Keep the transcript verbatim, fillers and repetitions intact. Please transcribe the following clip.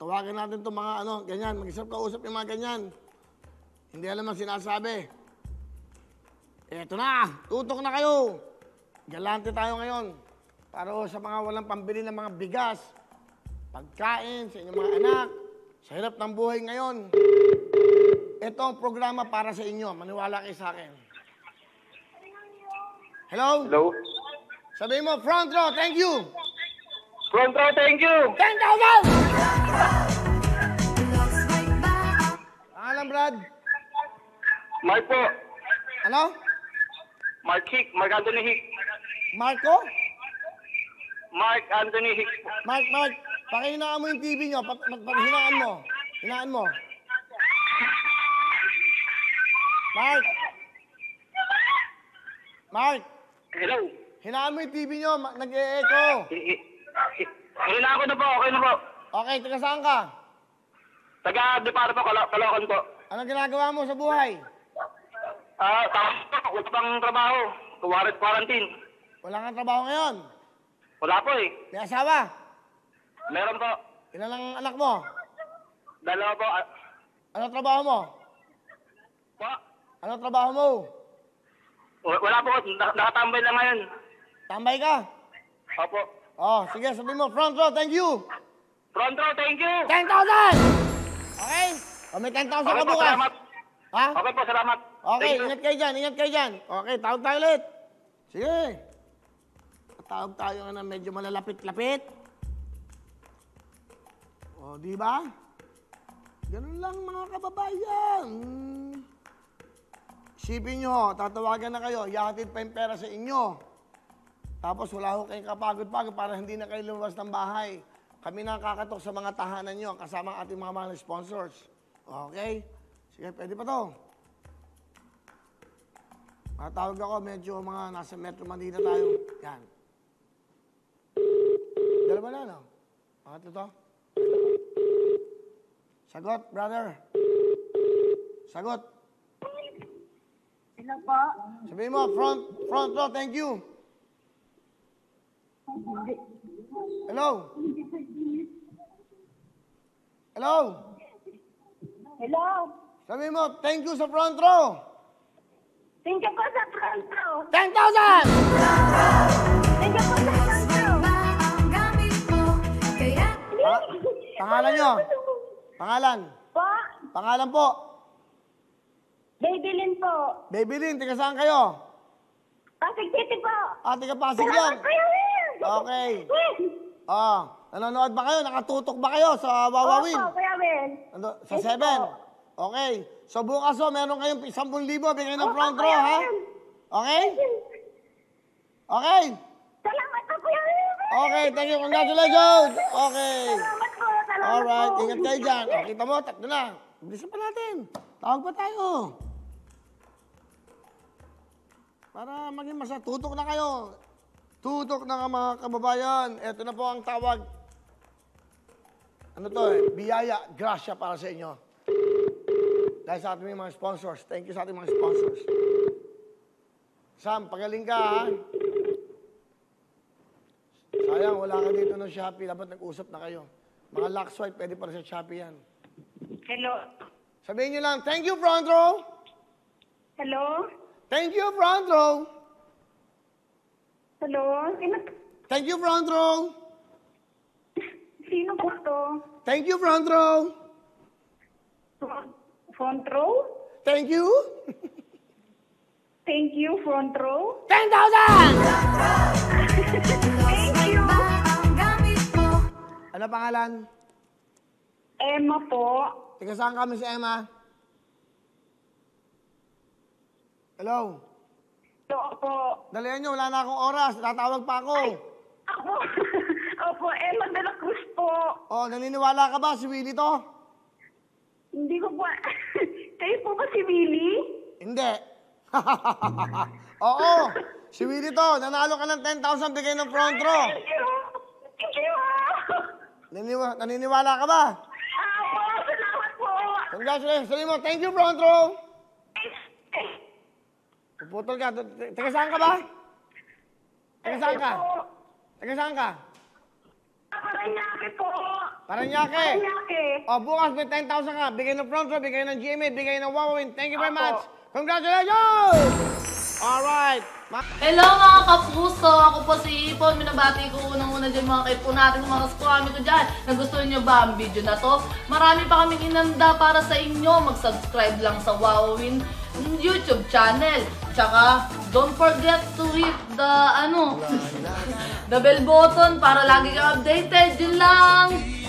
Tatawagan natin itong mga ano, ganyan. Mag-isap kausap yung mga ganyan. Hindi alam ang sinasabi. Eto na, tutok na kayo. Galante tayo ngayon. Para sa mga walang pambili ng mga bigas, pagkain sa inyong mga anak, sa hirap ng buhay ngayon. Ito ang programa para sa inyo. Maniwala kayo sa akin. Hello? Hello? Sabihin mo, front row, thank you. Front row, thank you. ten thousand! Pangalan, Brad? Mark po. Ano? Mark Hick. Mark Anthony Hick. Marco? Mark Anthony Hick po. Mark, Mark, pakihinaan mo yung T V nyo. Pat, pat, pat, hinaan mo. Hinaan mo. Mark! Mark! Hello? Hinaan mo yung T V nyo. Nag-e-echo. Hila ko na po. Okay na po. Okay, taga saan ka? Taga-deparo po. Kalo Kalokan po. Anong ginagawa mo sa buhay? Ah, tapos po. Wala pang trabaho. Kuwarit quarantine. Wala kang trabaho ngayon. Wala po eh. May asawa? Meron po. Ilan ang anak mo? Dalawa po. Ah, Ano trabaho mo? po. Ano trabaho mo? W- Wala po. Nak- Nakatambay lang ngayon. Tambay ka? Opo. Oh, sige, sabihin mo, front row, thank you. Front row, thank you. ten thousand! Okay? O, may ten thousand Okay ka po, bukas. salamat. Ha? Okay po, salamat. Okay, Thank you. ingat kayo dyan, ingat kayo dyan. Okay, tawag tayo ulit. Sige. Tawag tayo nga na medyo malalapit-lapit. O, di ba? Ganun lang mga kababayan. Hmm. Isipin nyo, tatawagan na kayo, ihahatid pa yung pera sa inyo. Tapos wala ho kayong kapagod-pagod para hindi na kayo lumabas ng bahay. Kami na kakatok sa mga tahanan nyo, kasama ang ating mga mga sponsors. Okay? Sige, pwede pa to. Matawag ako, medyo mga nasa Metro Manila tayo. Yan. Dalawa na, no? Pangatlo to. Sagot, brother. Sagot. Hello po. Sabihin mo, front, front row, thank you. Hello? Hello? Hello. Sabihin mo, thank you sa front row. Thank you po sa front row. ten thousand! Thank you po sa front row. Pa- pangalan nyo? Pangalan? Po. Pangalan po? Babylin po. Babylin, tiga saan kayo? Pasig City po. Ah, tiga Pasig lang. Salamat, Kuya Will. Okay. Ah, nanonood ba kayo? Nakatutok ba kayo sa Wawawin? Opo, Kuya Will. Ando, sa Yes seven? po. Okay. So bukas o, meron kayong ten libo bigay ng Opo, front row, Kuya ha? Will. Okay? Okay? Salamat po, Kuya Will. Okay, thank you. Congratulations! Okay. Salamat po. Salamat Alright, po. ingat kayo dyan. O, kita mo, tatlo na. Bilisan pa natin. Tawag pa tayo. Para maging masa, tutok na kayo. Tutok na ka mga kababayan. Ito na po ang tawag. Ano to eh? Biyaya, grasya para sa inyo. Dahil sa ating mga sponsors. Thank you sa ating mga sponsors. Sam, pagaling ka ha. Sayang, wala ka dito ng Shopee. Dapat nag-usap na kayo. Mga lock swipe, pwede para sa Shopee yan. Hello. Sabihin nyo lang, thank you, front row. Hello. Thank you, front row. Hello. Sino, Thank you, front row. sino po to? Thank you, front row. Front row? Thank you. Thank you, front row. ten thousand! Thank you. Ano pangalan? Emma po. Tiga saan kami si Emma? Hello? Ito po. Dalihan nyo, wala na akong oras. Tatawag pa ako. Ako. Opo, Emma de la Cruz po. Oh, naniniwala ka ba si Willie to? Hindi ko po. Kayo po ba si Willie? Hindi. Oo, si Willie to. Nanalo ka ng ten thousand bigay ng front row. Thank you. Thank you. Naniniwa- naniniwala ka ba? Opo, salamat po. Congratulations. Sabi mo, thank you, front row. Puputol ka. Taga saan ka ba? Taga saan ka? Taga saan ka? Paranaque po. Paranaque. Paranaque. O, bukas may ten thousand ka. Bigay ng front row, bigay ng G M A, bigay ng Wawawin. Thank you very Opo. much. Congratulations! Alright. Ma- Hello mga kapuso! Ako po si Ipon. Minabati ko unang-una dyan mga kaipo natin, mga kaskwami ko dyan. Nagustuhan nyo ba ang video na to? Marami pa kaming inanda para sa inyo. Mag-subscribe lang sa Wowin YouTube channel. Tsaka, don't forget to hit the, ano, the bell button para lagi kang updated. Yun lang!